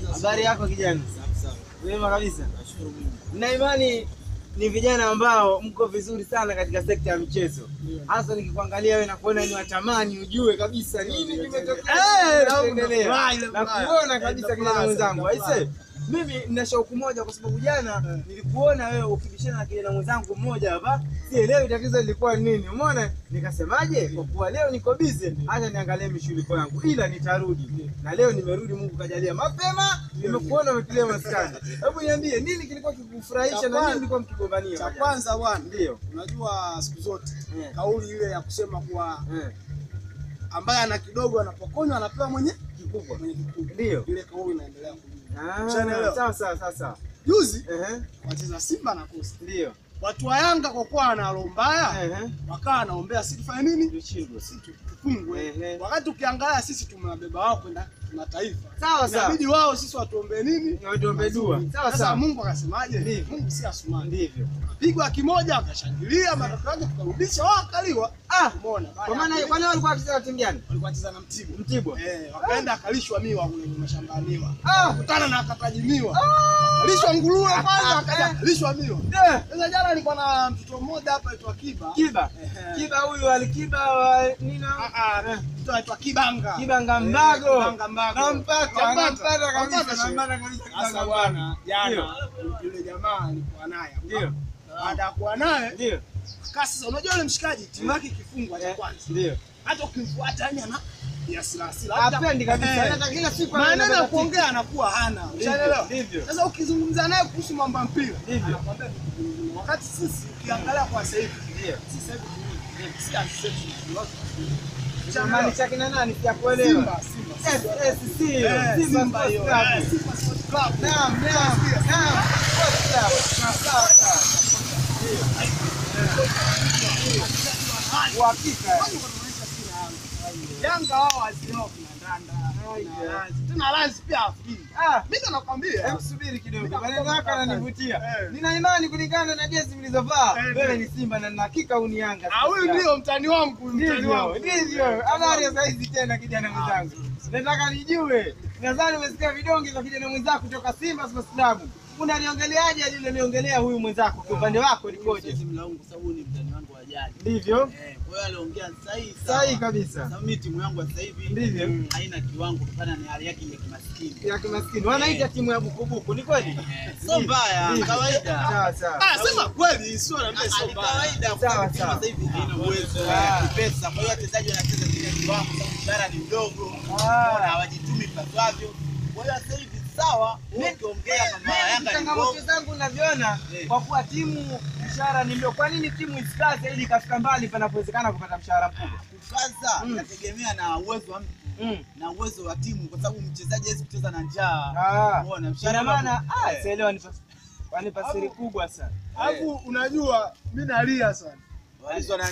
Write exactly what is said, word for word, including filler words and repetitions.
Habari yako kijana? Wema kabisa. Nashukuru Mungu. Nina imani ni vijana ambao mko vizuri sana katika sekta ya michezo. Hasa nikikuangalia wewe na kuona ni watamani ujue kabisa nini kimetokea. Eh, naendelea. Na kuona kabisa kijana mwenzangu. Aise, mimi nina shauku moja kwa sababu jana nilikuona wewe ukibishana na kijana mwenzangu mmoja hapa. Sielewi tatizo lilikuwa nini. Umeona? Nikasemaje? Kwa kuwa leo niko busy, acha niangalie mishughuli yangu. Ila nitarudi. Na leo nimerudi, Mungu kajalia mapema. Nimekuona umetulia maskani. Hebu niambie nini kilikuwa kikufurahisha na nini kilikuwa mkigombania? Cha kwanza bwana, ndio. Unajua siku zote kauli ile ya kusema kuwa ambaye ana kidogo anapokonywa anapewa mwenye kikubwa. Mwenye kikubwa. Ndio. Ile kauli inaendelea kudumu. Ah, sawa sawa sasa. Juzi eh wacheza Simba na Coast. Ndio. Watu wa Yanga kwa kuwa ana roho mbaya eh wakawa wanaombea sisi tufanye nini? Tushindwe, sisi tufungwe. Wakati ukiangalia sisi tumewabeba wao kwenda kimataifa. Sawa sawa. Inabidi wao sisi watuombee nini? Watuombee dua. Sawa sawa. Mungu akasemaje? Mungu si asumani. Ndivyo. Pigwa kimoja akashangilia, matokeo yake tukarudisha wao akaliwa. Ah, umeona. Kwa maana kwa nini walikuwa wakicheza timu gani? Walikuwa wakicheza na Mtibwa. Mtibwa. Eh, wakaenda akalishwa miwa kule mashambaniwa. Ah, kukutana na akataji miwa. Alishwa nguruwe kwanza akaja alishwa miwa. Sasa jana nilikuwa na mtoto mmoja hapa aitwa Kiba. Kiba. Kiba huyu alikiba wa nina? Ah ah, mtoto aitwa Kibanga. Kibanga Mbago. Kibanga Mbago. Nampata, nampata kabisa, nampata kabisa. Sasa bwana, jana yule jamaa alikuwa naye. Ndio. Baada ya kuwa naye, ndio. Sasa unajua yule mshikaji timu yake ikifungwa cha kwanza. Ndio. Hata ukimfuata yani ana ya sila sila. Hapendi kabisa. Hata kila siku maneno ya kuongea anakuwa hana. Unaelewa? Ndivyo. Sasa ukizungumza naye kuhusu mambo ya mpira, ndivyo. Wakati sisi ukiangalia kwa sasa hivi, ndio. Sisi sasa hivi si asisi Jamani chake na nani pia kuelewa? Simba, Simba. S S C. Simba hiyo. Simba Sports Club. Naam, naam. Naam. Sports Club. Sawa sawa. Uhakika. Yanga wao wazio kinandanda. Tuna Lions pia afiki. Ah, mimi nakwambia, hebu subiri kidogo. Maneno yako yananivutia. Nina imani kulingana na jezi mlizovaa, wewe ni Simba na hakika uni Yanga. Ah, huyu ndio mtani wangu, mtani wangu. Ndivyo. Habari za hizi tena kijana mwenzangu. Nataka nijue. Nadhani umesikia vidonge vya kijana mwenzako kutoka Simba Sports Club. Unaniongeleaje aliloniongelea huyu mwenzako? Kwa upande wako likoje? Simlaumu kwa sababu ni mtani wangu wa jadi. Ndivyo? Eh, kwa hiyo aliongea sahihi sahihi kabisa. Sasa mimi timu yangu sasa hivi ndivyo haina kiwango kutokana na hali yake ya kimaskini. Ya kimaskini. Wanaita timu ya bukubuku, ni kweli? Sio mbaya, kawaida. Sawa sawa. Ah, sema kweli, sio na mimi sio kawaida. Sawa sawa. Sasa hivi haina uwezo wa pesa. Kwa hiyo wachezaji wanacheza chini ya kiwango sababu mshahara ni mdogo. Unaona hawajitumi ipasavyo. Kwa hiyo sasa hivi sawa, ukiongea kama Yanga changamoto zangu ninavyoona kwa kuwa timu mshahara ni mdogo. Kwa nini timu isikaze ili ikafika mbali panapowezekana kupata mshahara mkubwa? Kukaza inategemea na uwezo wa mtu na uwezo wa timu, kwa sababu mchezaji hawezi kucheza na njaa. Unaona mshahara maana ah, sielewa ni wanipa siri kubwa sana. Alafu unajua mimi nalia sana.